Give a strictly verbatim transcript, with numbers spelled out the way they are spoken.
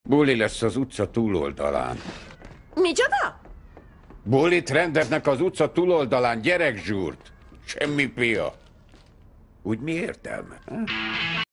Buli lesz az utca túloldalán. Micsoda? Bulit rendeznek az utca túloldalán, gyerekzsúrt. Semmi pia. Úgy mi értelme?